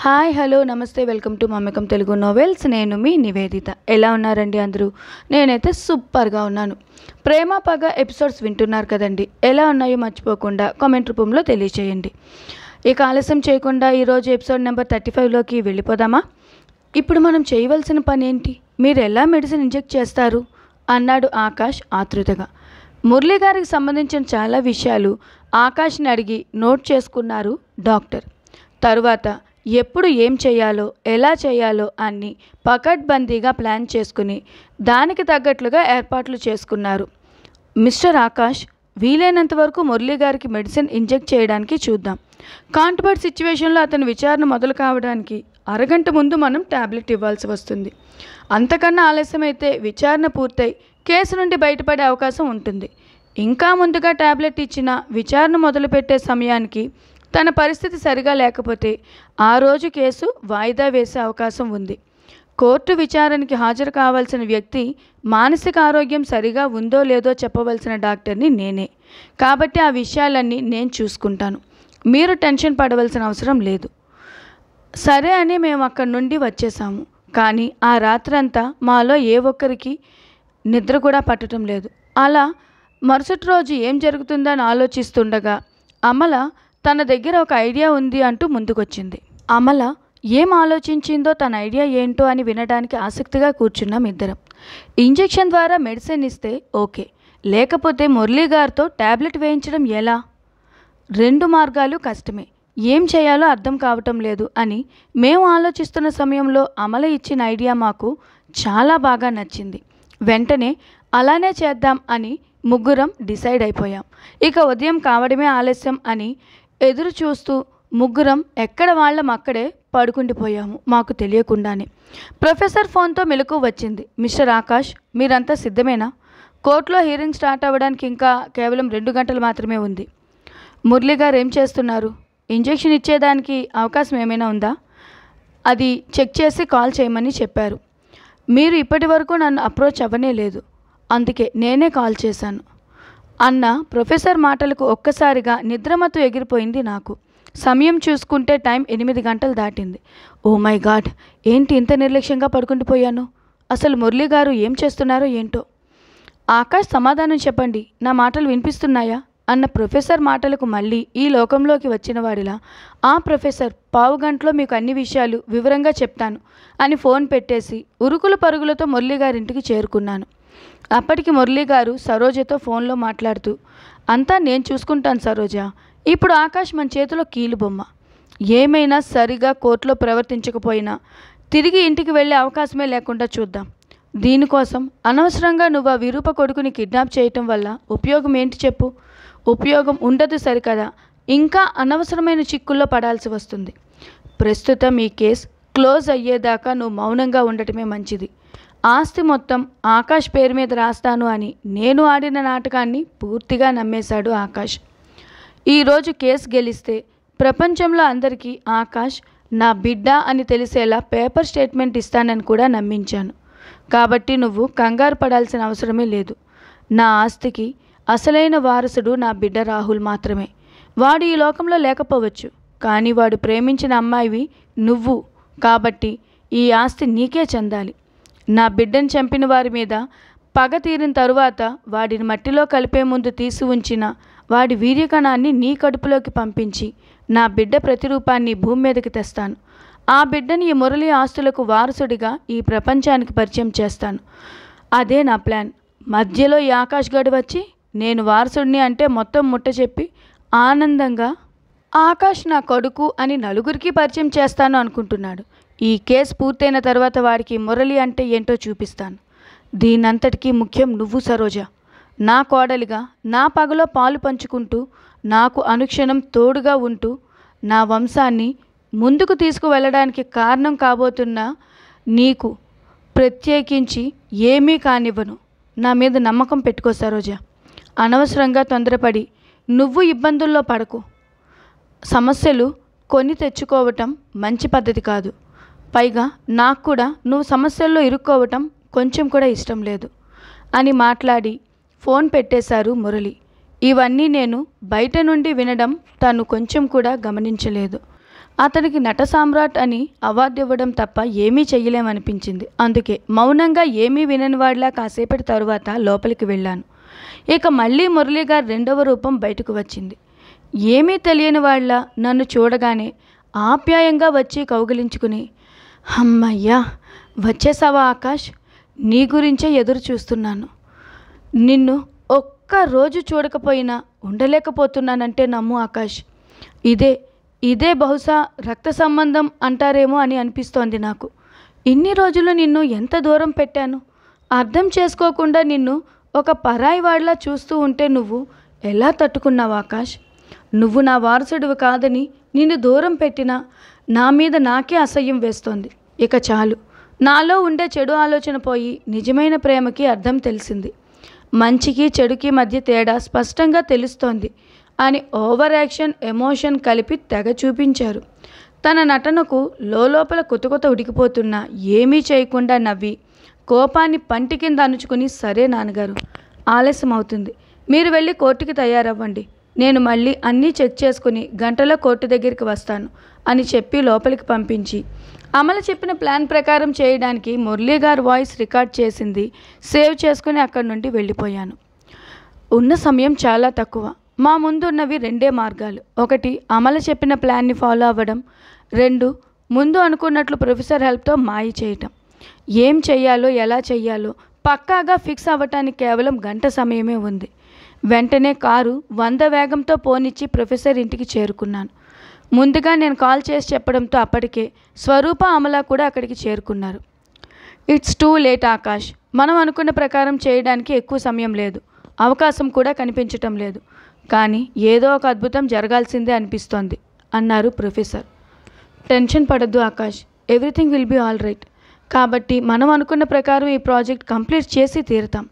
Hi hello నమస్తే welcome to మమ్మకం Telugu novels. నేను మీ నివేదిత. ఎలా ఉన్నారండి అందరూ? నేనైతే సూపర్గా ఉన్నాను. ప్రేమ పగ ఎపిసోడ్స్ వింటున్నారు కదండి. ఎలా ఉన్నాయో మర్చిపోకుండా కామెంట్ రూపంలో తెలియచేయండి. ఇక ఆలస్యం చేయకుండా ఈరోజు ఎపిసోడ్ నెంబర్ 35లోకి వెళ్ళిపోదామా? ఇప్పుడు మనం చేయవలసిన పని ఏంటి? మీరు ఎలా మెడిసిన్ ఇంజెక్ట్ చేస్తారు అన్నాడు ఆకాష్ ఆతృతగా. మురళి గారికి సంబంధించిన చాలా విషయాలు ఆకాష్ని అడిగి నోట్ చేసుకున్నారు డాక్టర్. తరువాత ఎప్పుడు ఏం చేయాలో ఎలా చేయాలో అన్నీ పకడ్బందీగా ప్లాన్ చేసుకుని దానికి తగ్గట్లుగా ఏర్పాట్లు చేసుకున్నారు. మిస్టర్ ఆకాష్, వీలైనంత వరకు మురళి గారికి మెడిసిన్ ఇంజెక్ట్ చేయడానికి చూద్దాం. కాంట్బర్ట్ సిచ్యువేషన్లో అతని విచారణ మొదలు కావడానికి అరగంట ముందు మనం ట్యాబ్లెట్ ఇవ్వాల్సి వస్తుంది. అంతకన్నా ఆలస్యమైతే విచారణ పూర్తయి కేసు నుండి బయటపడే అవకాశం ఉంటుంది. ఇంకా ముందుగా ట్యాబ్లెట్ ఇచ్చిన విచారణ మొదలుపెట్టే సమయానికి తన పరిస్థితి సరిగా లేకపోతే ఆ రోజు కేసు వాయిదా వేసే అవకాశం ఉంది. కోర్టు విచారణకి హాజరు కావాల్సిన వ్యక్తి మానసిక ఆరోగ్యం సరిగా ఉందో లేదో చెప్పవలసిన డాక్టర్ని నేనే. కాబట్టి ఆ విషయాలన్నీ నేను చూసుకుంటాను. మీరు టెన్షన్ పడవలసిన అవసరం లేదు. సరే అని మేము అక్కడి నుండి వచ్చేసాము. కానీ ఆ రాత్రంతా మాలో ఏ ఒక్కరికి నిద్ర కూడా పట్టడం లేదు. అలా మరుసటి రోజు ఏం జరుగుతుందని ఆలోచిస్తుండగా అమల తన దగ్గర ఒక ఐడియా ఉంది అంటూ ముందుకొచ్చింది. అమల ఏం ఆలోచించిందో, తన ఐడియా ఏంటో అని వినడానికి ఆసక్తిగా కూర్చున్నాం ఇద్దరం. ఇంజెక్షన్ ద్వారా మెడిసిన్ ఇస్తే ఓకే, లేకపోతే మురళీ గారితో ట్యాబ్లెట్ వేయించడం ఎలా? 2 మార్గాలు కష్టమే. ఏం చేయాలో అర్థం కావటం లేదు అని మేము ఆలోచిస్తున్న సమయంలో అమల ఇచ్చిన ఐడియా మాకు చాలా బాగా నచ్చింది. వెంటనే అలానే చేద్దాం అని ముగ్గురం డిసైడ్ అయిపోయాం. ఇక ఉదయం కావడమే ఆలస్యం అని ఎదురు చూస్తూ ముగ్గురం ఎక్కడ వాళ్ళం అక్కడే పడుకుండిపోయాము మాకు తెలియకుండానే. ప్రొఫెసర్ ఫోన్తో మెలకు వచ్చింది. మిస్టర్ ఆకాష్, మీరంతా సిద్ధమేనా? కోర్టులో హీరింగ్ స్టార్ట్ అవ్వడానికి ఇంకా కేవలం 2 గంటలు మాత్రమే ఉంది. మురళి గారు ఏం చేస్తున్నారు? ఇంజెక్షన్ ఇచ్చేదానికి అవకాశం ఏమైనా ఉందా? అది చెక్ చేసి కాల్ చేయమని చెప్పారు. మీరు ఇప్పటి వరకు నన్ను అప్రోచ్ అవ్వనే లేదు, అందుకే నేనే కాల్ చేశాను అన్న ప్రొఫెసర్ మాటలకు ఒక్కసారిగా నిద్రమత్తు ఎగిరిపోయింది నాకు. సమయం చూసుకుంటే టైం 8 గంటలు దాటింది. ఓ మై గాడ్, ఏంటి ఇంత నిర్లక్ష్యంగా పడుకుండిపోయాను? అసలు మురళి గారు ఏం చేస్తున్నారో ఏంటో. ఆకాష్, సమాధానం చెప్పండి, నా మాటలు వినిపిస్తున్నాయా అన్న ప్రొఫెసర్ మాటలకు మళ్ళీ ఈ లోకంలోకి వచ్చిన వాడిలా ఆ ప్రొఫెసర్ 15 గంటలో మీకు అన్ని విషయాలు వివరంగా చెప్తాను అని ఫోన్ పెట్టేసి ఉరుకుల పరుగులతో మురళి గారింటికి చేరుకున్నాను. అప్పటికి మురళి గారు సరోజతో ఫోన్లో మాట్లాడుతూ, అంతా నేను చూసుకుంటాను సరోజ, ఇప్పుడు ఆకాష్ మన చేతిలో కీలుబొమ్మ. ఏమైనా సరిగా కోర్టులో ప్రవర్తించకపోయినా తిరిగి ఇంటికి వెళ్ళే అవకాశమే లేకుండా చూద్దాం. దీనికోసం అనవసరంగా నువ్వు ఆ విరూప కొడుకుని కిడ్నాప్ చేయటం వల్ల ఉపయోగం ఏంటి చెప్పు? ఉపయోగం ఉండదు సరికదా, ఇంకా అనవసరమైన చిక్కుల్లో పడాల్సి వస్తుంది. ప్రస్తుతం ఈ కేసు క్లోజ్ అయ్యేదాకా నువ్వు మౌనంగా ఉండటమే మంచిది. ఆస్తి మొత్తం ఆకాష్ పేరు మీద రాస్తాను అని నేను ఆడిన నాటకాన్ని పూర్తిగా నమ్మేశాడు ఆకాష్. ఈరోజు కేసు గెలిస్తే ప్రపంచంలో అందరికీ ఆకాష్ నా బిడ్డ అని తెలిసేలా పేపర్ స్టేట్మెంట్ ఇస్తానని కూడా నమ్మించాను. కాబట్టి నువ్వు కంగారు పడాల్సిన అవసరమే లేదు. నా ఆస్తికి అసలైన వారసుడు నా బిడ్డ రాహుల్ మాత్రమే. వాడు ఈ లోకంలో లేకపోవచ్చు, కానీ వాడు ప్రేమించిన అమ్మాయివి నువ్వు. కాబట్టి ఈ ఆస్తి నీకే చెందాలి. నా బిడ్డను చంపిన వారి మీద పగ తీరిన తరువాత వాడిని మట్టిలో కలిపే ముందు తీసి ఉంచిన వాడి వీర్యకణాన్ని నీ కడుపులోకి పంపించి నా బిడ్డ ప్రతిరూపాన్ని భూమి మీదకి తెస్తాను. ఆ బిడ్డని ఈ మురళి ఆస్తులకు వారసుడిగా ఈ ప్రపంచానికి పరిచయం చేస్తాను. అదే నా ప్లాన్. మధ్యలో ఈ ఆకాష్ గడు వచ్చి నేను వారసుడిని అంటే మొత్తం ముట్ట చెప్పి ఆనందంగా ఆకాష్ నా కొడుకు అని నలుగురికి పరిచయం చేస్తాను అనుకుంటున్నాడు. ఈ కేసు పూర్తయిన తర్వాత వాడికి మురళి అంటే ఏంటో చూపిస్తాను. దీనంతటికీ ముఖ్యం నువ్వు సరోజ. నా కోడలిగా నా పగలో పాలు పంచుకుంటూ నాకు అనుక్షణం తోడుగా ఉంటూ నా వంశాన్ని ముందుకు తీసుకువెళ్ళడానికి కారణం కాబోతున్న నీకు ప్రత్యేకించి ఏమీ కానివ్వను. నా మీద నమ్మకం పెట్టుకో సరోజ. అనవసరంగా తొందరపడి నువ్వు ఇబ్బందుల్లో పడకు. సమస్యలు కొని తెచ్చుకోవటం మంచి పద్ధతి కాదు. పైగా నాకు కూడా నువ్వు సమస్యల్లో ఇరుక్కోవటం కొంచెం కూడా ఇష్టం లేదు అని మాట్లాడి ఫోన్ పెట్టేశారు మురళి. ఇవన్నీ నేను బయట నుండి వినడం తను కొంచెం కూడా గమనించలేదు. అతనికి నట సామ్రాట్ అని అవార్డు ఇవ్వడం తప్ప ఏమీ చెయ్యలేమనిపించింది. అందుకే మౌనంగా ఏమీ వినని వాడిలా కాసేపటి తరువాత లోపలికి వెళ్ళాను. ఇక మళ్ళీ మురళీగారి రెండవ రూపం బయటకు వచ్చింది. ఏమీ తెలియని వాళ్ళ నన్ను చూడగానే ఆప్యాయంగా వచ్చి కౌగిలించుకుని, అమ్మయ్యా వచ్చేసావా ఆకాష్, నీ గురించే ఎదురు చూస్తున్నాను. నిన్ను ఒక్కరోజు చూడకపోయినా ఉండలేకపోతున్నానంటే నమ్ము ఆకాష్. ఇదే బహుశా రక్త సంబంధం అంటారేమో అని అనిపిస్తోంది నాకు. ఇన్ని రోజులు నిన్ను ఎంత దూరం పెట్టాను. అర్థం చేసుకోకుండా నిన్ను ఒక పరాయి వాడిలా చూస్తూ ఉంటే నువ్వు ఎలా తట్టుకున్నావు ఆకాష్? నువ్వు నా వారసుడివి కాదని నిన్ను దూరం పెట్టినా నా మీద నాకే అసహ్యం వేస్తోంది. ఇక చాలు, నాలో ఉండే చెడు ఆలోచన పోయి నిజమైన ప్రేమకి అర్థం తెలిసింది. మంచికి చెడుకి మధ్య తేడా స్పష్టంగా తెలుస్తోంది అని ఓవర్ యాక్షన్ ఎమోషన్ కలిపి తెగ చూపించారు. తన నటనకు లోపల కొత్త ఉడికిపోతున్నా ఏమీ చేయకుండా నవ్వి కోపాన్ని పంటి కింద అణుచుకుని, సరే నాన్నగారు, ఆలస్యం అవుతుంది, మీరు వెళ్ళి కోర్టుకి తయారవ్వండి, నేను మళ్ళీ అన్నీ చెక్ చేసుకుని గంటలో కోర్టు దగ్గరికి వస్తాను అని చెప్పి లోపలికి పంపించి, అమలు చెప్పిన ప్లాన్ ప్రకారం చేయడానికి మురళీగారు వాయిస్ రికార్డ్ చేసింది సేవ్ చేసుకుని అక్కడి నుండి వెళ్ళిపోయాను. ఉన్న సమయం చాలా తక్కువ. మా ముందు ఉన్నవి రెండే మార్గాలు. ఒకటి, అమలు చెప్పిన ప్లాన్ని ఫాలో అవ్వడం. 2, ముందు అనుకున్నట్లు ప్రొఫెసర్ హెల్ప్తో మాయ చేయటం. ఏం చెయ్యాలో ఎలా చెయ్యాలో పక్కాగా ఫిక్స్ అవ్వటానికి కేవలం గంట సమయమే ఉంది. వెంటనే కారు 100 వేగంతో పోనిచ్చి ప్రొఫెసర్ ఇంటికి చేరుకున్నాను. ముందుగా నేను కాల్ చేసి చెప్పడంతో అప్పటికే స్వరూప, అమల కూడా అక్కడికి చేరుకున్నారు. ఇట్స్ టూ లేట్ ఆకాష్, మనం అనుకున్న ప్రకారం చేయడానికి ఎక్కువ సమయం లేదు, అవకాశం కూడా కనిపించటం లేదు, కానీ ఏదో ఒక అద్భుతం జరగాల్సిందే అనిపిస్తోంది అన్నారు ప్రొఫెసర్. టెన్షన్ పడద్దు Akash, everything will be all right. కాబట్టి మనం అనుకున్న ప్రకారం ఈ ప్రాజెక్ట్ కంప్లీట్ చేసి తీరుతాం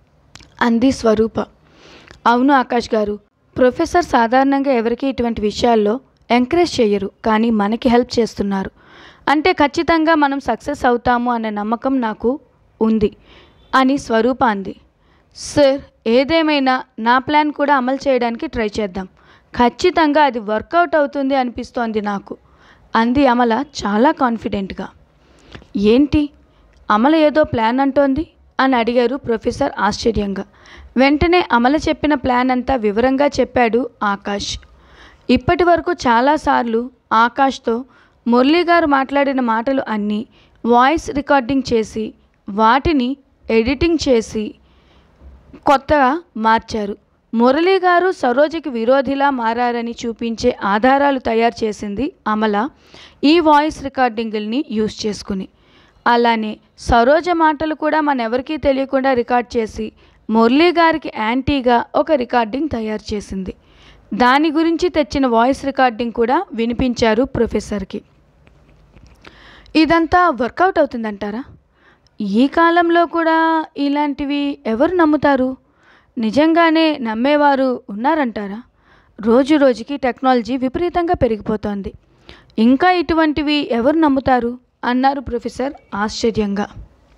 అంది స్వరూప. అవును ఆకాష్ గారు, ప్రొఫెసర్ సాధారణంగా ఎవరికి ఇటువంటి విషయాల్లో ఎంకరేజ్ చేయరు, కానీ మనకి హెల్ప్ చేస్తున్నారు అంటే ఖచ్చితంగా మనం సక్సెస్ అవుతాము అనే నమ్మకం నాకు ఉంది అని స్వరూప అంది. సార్, ఏదేమైనా నా ప్లాన్ కూడా అమలు చేయడానికి ట్రై చేద్దాం, ఖచ్చితంగా అది వర్కౌట్ అవుతుంది అనిపిస్తోంది నాకు అంది అమల చాలా కాన్ఫిడెంట్గా. ఏంటి, అమల ఏదో ప్లాన్ అంటోంది అని అడిగారు ప్రొఫెసర్ ఆశ్చర్యంగా. వెంటనే అమల చెప్పిన ప్లాన్ అంతా వివరంగా చెప్పాడు ఆకాష్. ఇప్పటి వరకు చాలాసార్లు ఆకాష్తో మురళీగారు మాట్లాడిన మాటలు అన్నీ వాయిస్ రికార్డింగ్ చేసి వాటిని ఎడిటింగ్ చేసి కొత్తగా మార్చారు. మురళీగారు సరోజకి విరోధిలా మారారని చూపించే ఆధారాలు తయారు చేసింది అమల ఈ వాయిస్ రికార్డింగుల్ని యూజ్ చేసుకుని. అలానే సరోజ మాటలు కూడా మనెవరికీ తెలియకుండా రికార్డ్ చేసి మురళీగారికి యాంటీగా ఒక రికార్డింగ్ తయారు చేసింది. దాని గురించి తెచ్చిన వాయిస్ రికార్డింగ్ కూడా వినిపించారు ప్రొఫెసర్కి. ఇదంతా వర్కౌట్ అవుతుందంటారా? ఈ కాలంలో కూడా ఇలాంటివి ఎవరు నమ్ముతారు? నిజంగానే నమ్మేవారు ఉన్నారంటారా? రోజు రోజుకి టెక్నాలజీ విపరీతంగా పెరిగిపోతోంది, ఇంకా ఇటువంటివి ఎవరు నమ్ముతారు అన్నారు ప్రొఫెసర్ ఆశ్చర్యంగా.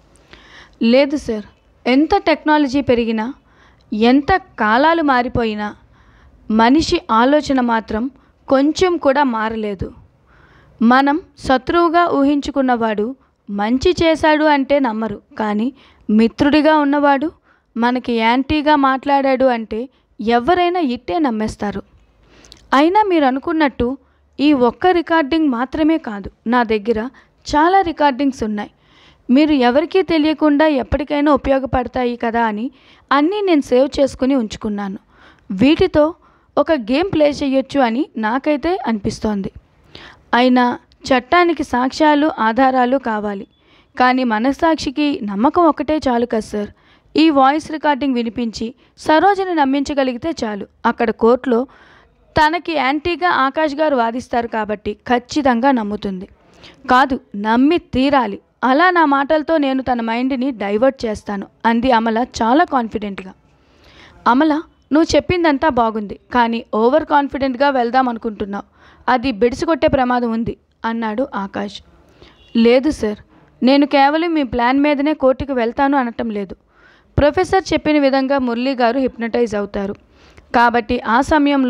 లేదు సార్, ఎంత టెక్నాలజీ పెరిగినా, ఎంత కాలాలు మారిపోయినా మనిషి ఆలోచన మాత్రం కొంచెం కూడా మారలేదు. మనం శత్రువుగా ఊహించుకున్నవాడు మంచి చేశాడు అంటే నమ్మరు, కానీ మిత్రుడిగా ఉన్నవాడు మనకి యాంటీగా మాట్లాడాడు అంటే ఎవరైనా ఇట్టే నమ్మేస్తారు. అయినా మీరు అనుకున్నట్టు ఈ ఒక్క రికార్డింగ్ మాత్రమే కాదు, నా దగ్గర చాలా రికార్డింగ్స్ ఉన్నాయి. మీరు ఎవరికీ తెలియకుండా ఎప్పటికైనా ఉపయోగపడతాయి కదా అని అన్నీ నేను సేవ్ చేసుకుని ఉంచుకున్నాను. వీటితో ఒక గేమ్ ప్లే చేయొచ్చు అని నాకైతే అనిపిస్తోంది. అయినా చట్టానికి సాక్ష్యాలు, ఆధారాలు కావాలి, కానీ మనస్సాక్షికి నమ్మకం ఒకటే చాలు కదా సార్. ఈ వాయిస్ రికార్డింగ్ వినిపించి సరోజని నమ్మించగలిగితే చాలు. అక్కడ కోర్టులో తనకి యాంటీగా ఆకాష్ గారు వాదిస్తారు కాబట్టి ఖచ్చితంగా నమ్ముతుంది. కాదు, నమ్మి తీరాలి. అలా నా మాటలతో నేను తన మైండ్ని డైవర్ట్ చేస్తాను అంది అమల చాలా కాన్ఫిడెంట్గా. అమల, నువ్వు చెప్పిందంతా బాగుంది, కానీ ఓవర్ కాన్ఫిడెంట్గా వెళ్దాం అనుకుంటున్నావు, అది బెడిసికొట్టే ప్రమాదం ఉంది అన్నాడు ఆకాష్. లేదు సార్, నేను కేవలం మీ ప్లాన్ మీదనే కోర్టుకు వెళ్తాను అనటం లేదు. ప్రొఫెసర్ చెప్పిన విధంగా మురళీ గారు హిప్నటైజ్ అవుతారు కాబట్టి ఆ సమయంలో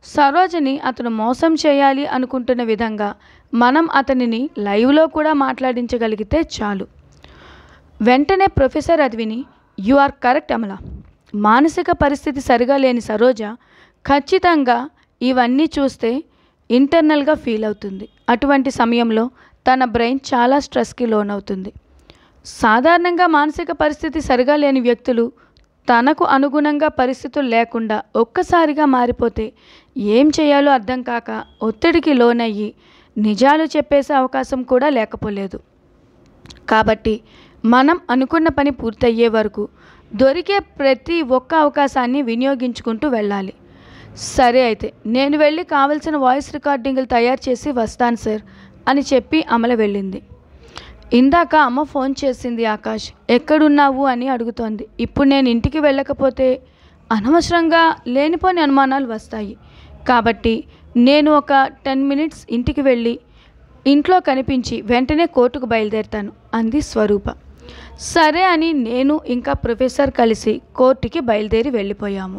సరోజని అతను మోసం చేయాలి అనుకుంటున్న విధంగా మనం అతనిని లైవ్లో కూడా మాట్లాడించగలిగితే చాలు. వెంటనే ప్రొఫెసర్ అది విని, యు ఆర్ కరెక్ట్ అమల. మానసిక పరిస్థితి సరిగా లేని సరోజ ఖచ్చితంగా ఇవన్నీ చూస్తే ఇంటర్నల్గా ఫీల్ అవుతుంది. అటువంటి సమయంలో తన బ్రెయిన్ చాలా స్ట్రెస్కి లోనవుతుంది. సాధారణంగా మానసిక పరిస్థితి సరిగా లేని వ్యక్తులు తనకు అనుగుణంగా పరిస్థితులు లేకుండా ఒక్కసారిగా మారిపోతే ఏం చేయాలో అర్థం కాక ఒత్తిడికి లోనయ్యి నిజాలు చెప్పేసే అవకాశం కూడా లేకపోలేదు. కాబట్టి మనం అనుకున్న పని పూర్తయ్యే వరకు దొరికే ప్రతి ఒక్క అవకాశాన్ని వినియోగించుకుంటూ వెళ్ళాలి. సరే అయితే నేను వెళ్ళి కావలసిన వాయిస్ రికార్డింగ్లు తయారు చేసి వస్తాను సార్ అని చెప్పి అమల వెళ్ళింది. ఇందాక అమ్మ ఫోన్ చేసింది. ఆకాష్ ఎక్కడున్నావు అని అడుగుతోంది. ఇప్పుడు నేను ఇంటికి వెళ్ళకపోతే అనవసరంగా లేనిపోని అనుమానాలు వస్తాయి. కాబట్టి నేను ఒక 10 minutes ఇంటికి వెళ్ళి ఇంట్లో కనిపించి వెంటనే కోర్టుకు బయలుదేరుతాను అంది స్వరూప. సరే అని నేను ఇంకా ప్రొఫెసర్ కలిసి కోర్టుకి బయలుదేరి వెళ్ళిపోయాము.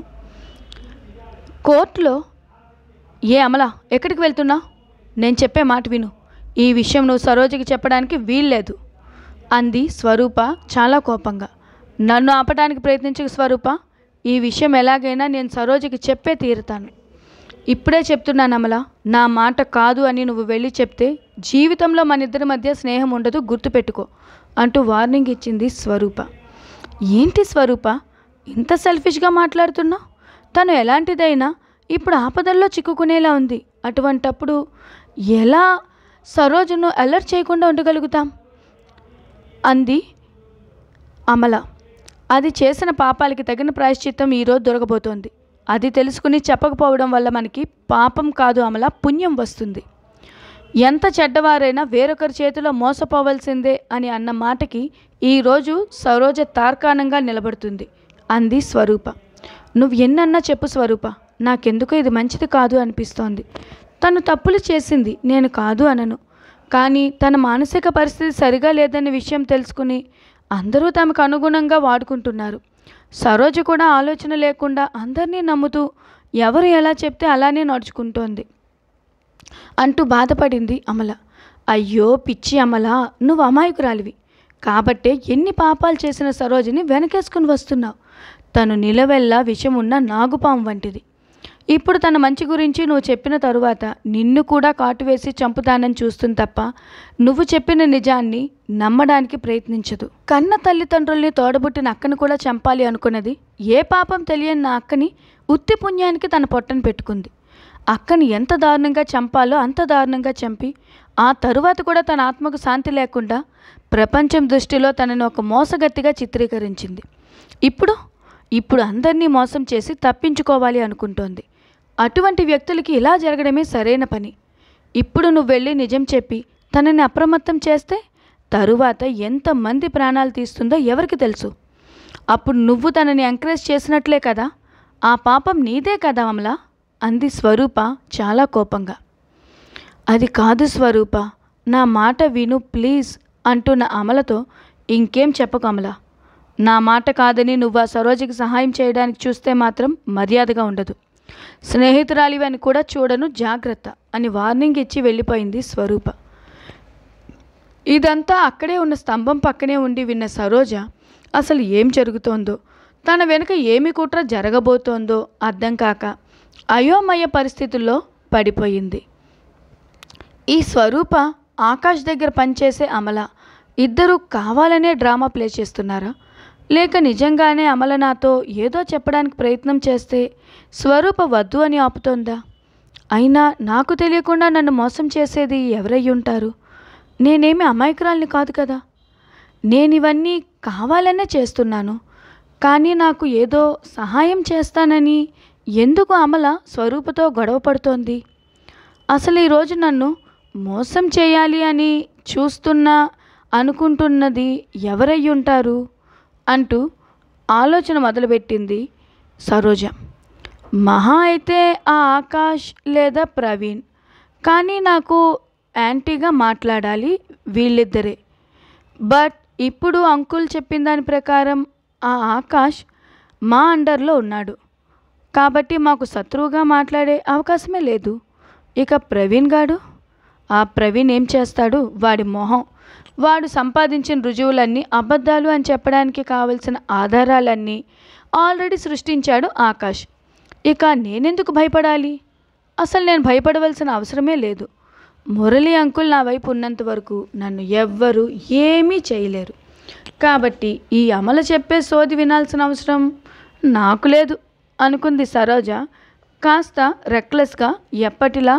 కోర్టులో, ఏ అమల ఎక్కడికి వెళ్తున్నావు? నేను చెప్పే మాట విను. ఈ విషయం నువ్వు సరోజకి చెప్పడానికి వీల్లేదు అంది స్వరూప చాలా కోపంగా. నన్ను ఆపడానికి ప్రయత్నించకు స్వరూప. ఈ విషయం ఎలాగైనా నేను సరోజకి చెప్పే తీరుతాను. ఇప్పుడే చెప్తున్నాను అమల, నా మాట కాదు అని నువ్వు వెళ్ళి చెప్తే జీవితంలో మన ఇద్దరి మధ్య స్నేహం ఉండదు, గుర్తుపెట్టుకో అంటూ వార్నింగ్ ఇచ్చింది స్వరూప. ఏంటి స్వరూప ఇంత సెల్ఫిష్గా మాట్లాడుతున్నావు? తను ఎలాంటిదైనా ఇప్పుడు ఆపదల్లో చిక్కుకునేలా ఉంది. అటువంటప్పుడు ఎలా సరోజను అలర్ట్ చేయకుండా ఉండగలుగుతాం అంది అమల. అది చేసిన పాపాలకి తగిన ప్రాయశ్చిత్తం ఈరోజు దొరకబోతోంది. అది తెలుసుకుని చెప్పకపోవడం వల్ల మనకి పాపం కాదు అమల, పుణ్యం వస్తుంది. ఎంత చెడ్డవారైనా వేరొకరి చేతిలో మోసపోవలసిందే అని అన్న మాటకి ఈరోజు సరోజ తార్కాణంగా నిలబడుతుంది అంది స్వరూప. నువ్వు ఎన్నన్నా చెప్పు స్వరూప, నాకెందుకో ఇది మంచిది కాదు అనిపిస్తోంది. తను తప్పులు చేసింది, నేను కాదు అనను. కానీ తన మానసిక పరిస్థితి సరిగా లేదనే విషయం తెలుసుకుని అందరూ తమకు అనుగుణంగా వాడుకుంటున్నారు. సరోజ కూడా ఆలోచన లేకుండా అందరినీ నమ్ముతూ ఎవరు ఎలా చెప్తే అలానే నడుచుకుంటోంది అంటూ బాధపడింది అమల. అయ్యో పిచ్చి అమల, నువ్వు అమాయకురాలివి కాబట్టే ఎన్ని పాపాలు చేసిన సరోజని వెనకేసుకుని వస్తున్నావు. తను నిలవెల్లా విషం ఉన్న నాగుపాము వంటిది. ఇప్పుడు తన మంచి గురించి నువ్వు చెప్పిన తరువాత నిన్ను కూడా కాటువేసి చంపుతానని చూస్తుంది తప్ప నువ్వు చెప్పిన నిజాన్ని నమ్మడానికి ప్రయత్నించదు. కన్న తల్లిదండ్రుల్ని తోడబుట్టిన అక్కను కూడా చంపాలి అనుకున్నది. ఏ పాపం తెలియని నా అక్కని ఉత్తి పుణ్యానికి తన పొట్టను పెట్టుకుంది. అక్కని ఎంత దారుణంగా చంపాలో అంత దారుణంగా చంపి ఆ తరువాత కూడా తన ఆత్మకు శాంతి లేకుండా ప్రపంచం దృష్టిలో తనని ఒక మోసగత్తిగా చిత్రీకరించింది. ఇప్పుడు అందరినీ మోసం చేసి తప్పించుకోవాలి అనుకుంటోంది. అటువంటి వ్యక్తులకి ఇలా జరగడమే సరైన పని. ఇప్పుడు నువ్వు వెళ్ళి నిజం చెప్పి తనని అప్రమత్తం చేస్తే తరువాత ఎంతమంది ప్రాణాలు తీస్తుందో ఎవరికి తెలుసు. అప్పుడు నువ్వు తనని ఎంకరేజ్ చేసినట్లే కదా. ఆ పాపం నీదే కదా అమల అంది స్వరూప చాలా కోపంగా. అది కాదు స్వరూప, నా మాట విను ప్లీజ్ అంటున్న అమలతో ఇంకేం చెప్పకు అమల. నా మాట కాదని నువ్వు ఆ సరోజకి సహాయం చేయడానికి చూస్తే మాత్రం మర్యాదగా ఉండదు. స్నేహితురాలివి అని కూడా చూడను, జాగ్రత్త అని వార్నింగ్ ఇచ్చి వెళ్ళిపోయింది స్వరూప. ఇదంతా అక్కడే ఉన్న స్తంభం పక్కనే ఉండి విన్న సరోజ అసలు ఏం జరుగుతోందో, తన వెనుక ఏమి కుట్ర జరగబోతోందో అర్థం కాక అయోమయ పరిస్థితుల్లో పడిపోయింది. ఈ స్వరూప, ఆకాష్ దగ్గర పనిచేసే అమల ఇద్దరూ కావాలనే డ్రామా ప్లే చేస్తున్నారా? లేక నిజంగానే అమల నాతో ఏదో చెప్పడానికి ప్రయత్నం చేస్తే స్వరూప వద్దు అని ఆపుతోందా? అయినా నాకు తెలియకుండా నన్ను మోసం చేసేది ఎవరై ఉంటారు? నేనేమి అమాయకురాల్ని కాదు కదా. నేను ఇవన్నీ కావాలనే చేస్తున్నాను. కానీ నాకు ఏదో సహాయం చేస్తానని ఎందుకు అమల స్వరూపతో గొడవ పడుతోంది? అసలు ఈరోజు నన్ను మోసం చేయాలి అని అనుకుంటున్నది ఎవరై ఉంటారు అంటూ ఆలోచన మొదలుపెట్టింది సరోజ. మహా అయితే ఆ ఆకాష్ లేదా ప్రవీణ్, కానీ నాకు యాంటీగా మాట్లాడాలి వీళ్ళిద్దరే. బట్ ఇప్పుడు అంకుల్ చెప్పిన దాని ప్రకారం ఆ ఆకాష్ మా అండర్లో ఉన్నాడు. కాబట్టి మాకు శత్రువుగా మాట్లాడే అవకాశమే లేదు. ఇక ప్రవీణ్ గాడు, ఆ ప్రవీణ్ ఏం చేస్తాడు? వాడి మొహం, వాడు సంపాదించిన రుజువులన్నీ అబద్ధాలు అని చెప్పడానికి కావలసిన ఆధారాలన్నీ ఆల్రెడీ సృష్టించాడు ఆకాష్. ఇక నేనెందుకు భయపడాలి? అసలు నేను భయపడవలసిన అవసరమే లేదు. మురళి అంకుల్ నా వైపు ఉన్నంత వరకు నన్ను ఎవ్వరూ ఏమీ చేయలేరు. కాబట్టి ఈ అమల చెప్పే సోది వినాల్సిన అవసరం నాకు లేదు అనుకుంది సరోజ, కాస్త రెక్లెస్గా, ఎప్పటిలా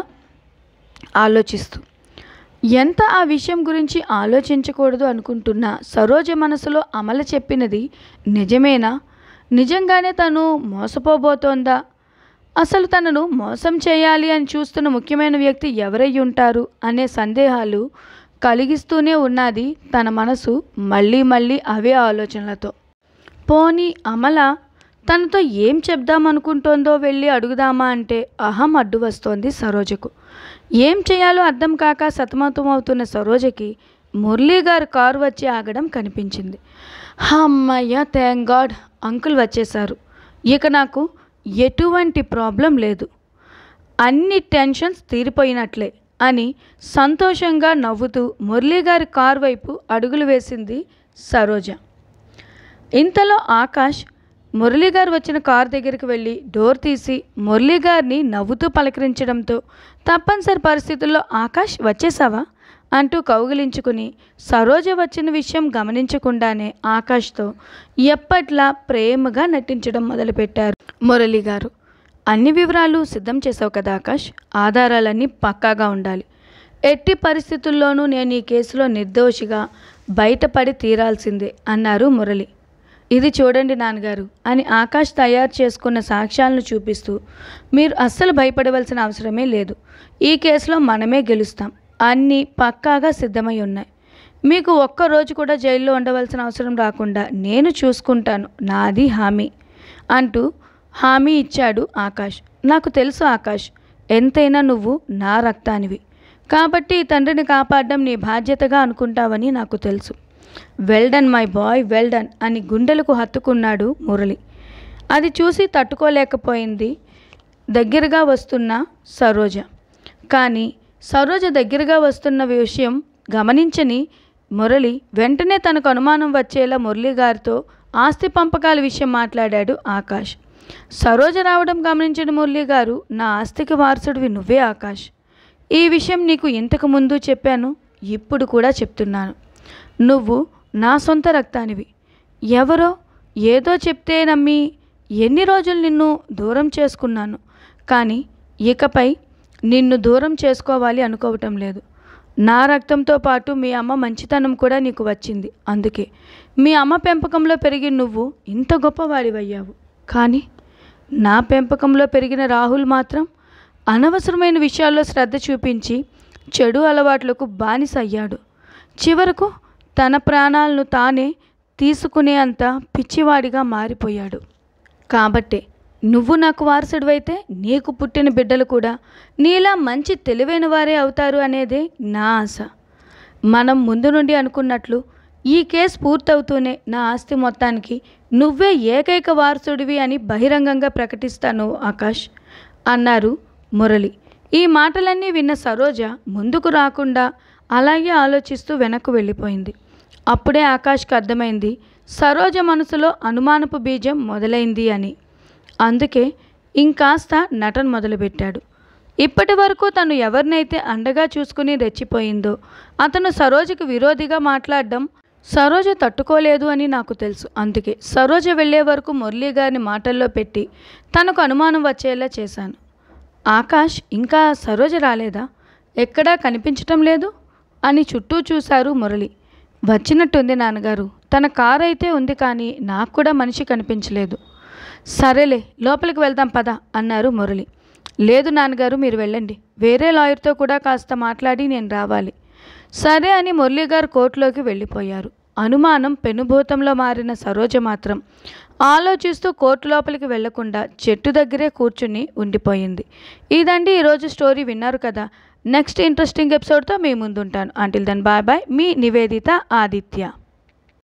ఆలోచిస్తూ. ఎంత ఆ విషయం గురించి ఆలోచించకూడదు అనుకుంటున్న సరోజ మనసులో అమల చెప్పినది నిజమేనా? నిజంగానే తను మోసపోబోతోందా? అసలు తనను మోసం చేయాలి అని చూస్తున్న ముఖ్యమైన వ్యక్తి ఎవరై ఉంటారు అనే సందేహాలు కలిగిస్తూనే ఉన్నది తన మనసు మళ్ళీ మళ్ళీ అవే ఆలోచనలతో. పోనీ అమల తనతో ఏం చెప్దామనుకుంటోందో వెళ్ళి అడుగుదామా అంటే అహం అడ్డు వస్తోంది సరోజకు. ఏం చేయాలో అర్థం కాక సతమతమవుతున్న సరోజకి మురళీ గారు కారు వచ్చి ఆగడం కనిపించింది. అమ్మయ్య, థ్యాంక్ గాడ్, అంకుల్ వచ్చేశారు. ఇక నాకు ఎటువంటి ప్రాబ్లం లేదు, అన్ని టెన్షన్స్ తీరిపోయినట్లే అని సంతోషంగా నవ్వుతూ మురళీ గారి కారు వైపు అడుగులు వేసింది సరోజ. ఇంతలో ఆకాష్ మురళీ గారు వచ్చిన కారు దగ్గరికి వెళ్ళి డోర్ తీసి మురళీ గారిని నవ్వుతూ పలకరించడంతో తప్పనిసరి పరిస్థితుల్లో ఆకాష్ వచ్చేసావా అంటూ కౌగిలించుకుని సరోజ వచ్చిన విషయం గమనించకుండానే ఆకాష్తో ఎప్పట్లా ప్రేమగా నటించడం మొదలుపెట్టారు మురళీ గారు. అన్ని వివరాలు సిద్ధం చేసావు కదా ఆకాష్? ఆధారాలన్నీ పక్కాగా ఉండాలి. ఎట్టి పరిస్థితుల్లోనూ నేను ఈ కేసులో నిర్దోషిగా బయటపడి తీరాల్సిందే అన్నారు మురళి. ఇది చూడండి నాన్నగారు అని ఆకాష్ తయారు చేసుకున్న సాక్ష్యాలను చూపిస్తూ, మీరు అస్సలు భయపడవలసిన అవసరమే లేదు. ఈ కేసులో మనమే గెలుస్తాం. అన్నీ పక్కాగా సిద్ధమై ఉన్నాయి. మీకు ఒక్కరోజు కూడా జైల్లో ఉండవలసిన అవసరం రాకుండా నేను చూసుకుంటాను, నాది హామీ అంటూ హామీ ఇచ్చాడు ఆకాష్. నాకు తెలుసు ఆకాష్, ఎంతైనా నువ్వు నా రక్తానివి కాబట్టి తండ్రిని కాపాడడం నీ బాధ్యతగా అనుకుంటావని నాకు తెలుసు. Well done my boy, well done అని గుండెలకు హత్తుకున్నాడు మురళి. అది చూసి తట్టుకోలేకపోయింది దగ్గరగా వస్తున్న సరోజ. కానీ సరోజ దగ్గరగా వస్తున్న విషయం గమనించని మురళి వెంటనే తనకు అనుమానం వచ్చేలా మురళి గారితో ఆస్తి పంపకాల విషయం మాట్లాడాడు ఆకాష్. సరోజ రావడం గమనించిన మురళి గారు, నా ఆస్తికి వారసుడివి నువ్వే ఆకాష్. ఈ విషయం నీకు ఇంతకు ముందు చెప్పాను, ఇప్పుడు కూడా చెప్తున్నాను. నువ్వు నా సొంత రక్తానివి. ఎవరో ఏదో చెప్తే నమ్మి ఎన్ని రోజులు నిన్ను దూరం చేసుకున్నాను, కానీ ఇకపై నిన్ను దూరం చేసుకోవాలి అనుకోవటం లేదు. నా రక్తంతో పాటు మీ అమ్మ మంచితనం కూడా నీకు వచ్చింది. అందుకే మీ అమ్మ పెంపకంలో పెరిగి నువ్వు ఇంత గొప్పవాడివయ్యావు. కానీ నా పెంపకంలో పెరిగిన రాహుల్ మాత్రం అనవసరమైన విషయాల్లో శ్రద్ధ చూపించి చెడు అలవాట్లకు బానిస అయ్యాడు. చివరకు తన ప్రాణాలను తానే తీసుకునే అంత పిచ్చివాడిగా మారిపోయాడు. కాబట్టే నువ్వు నాకు వారసుడివైతే నీకు పుట్టిన బిడ్డలు కూడా నీలా మంచి తెలివైన వారే అవుతారు అనేదే నా ఆశ. మనం ముందు నుండి అనుకున్నట్లు ఈ కేసు పూర్తవుతూనే నా ఆస్తి మొత్తానికి నువ్వే ఏకైక వారసుడివి అని బహిరంగంగా ప్రకటిస్తాను ఆకాష్ అన్నారు మురళి. ఈ మాటలన్నీ విన్న సరోజ ముందుకు రాకుండా అలాగే ఆలోచిస్తూ వెనక్కు వెళ్ళిపోయింది. అప్పుడే ఆకాష్కి అర్థమైంది సరోజ మనసులో అనుమానపు బీజం మొదలైంది అని. అందుకే ఇంకాస్త నటన మొదలుపెట్టాడు. ఇప్పటి వరకు తను ఎవరినైతే అండగా చూసుకుని రెచ్చిపోయిందో అతను సరోజకు విరోధిగా మాట్లాడడం సరోజ తట్టుకోలేదు అని నాకు తెలుసు. అందుకే సరోజ వెళ్ళే వరకు మురళీ గారిని మాటల్లో పెట్టి తనకు అనుమానం వచ్చేలా చేశాను. ఆకాష్, ఇంకా సరోజ రాలేదా? ఎక్కడా కనిపించటం లేదు అని చుట్టూ చూశారు మురళి. వచ్చినట్టుంది నాన్నగారు, తన కారు అయితే ఉంది కానీ నాకు కూడా మనిషి కనిపించలేదు. సరేలే లోపలికి వెళ్దాం పద అన్నారు మురళి. లేదు నాన్నగారు, మీరు వెళ్ళండి, వేరే లాయర్తో కూడా కాస్త మాట్లాడి నేను రావాలి. సరే అని మురళి గారు కోర్టులోకి వెళ్ళిపోయారు. అనుమానం పెనుభూతంలో మారిన సరోజ మాత్రం ఆలోచిస్తూ కోర్టు లోపలికి వెళ్లకుండా చెట్టు దగ్గరే కూర్చుని ఉండిపోయింది. ఇదండి ఈరోజు స్టోరీ. విన్నారు కదా. నెక్స్ట్ ఇంట్రెస్టింగ్ ఎపిసోడ్తో మీ ముందుంటాను. Until then bye bye. మీ నివేదిత ఆదిత్య.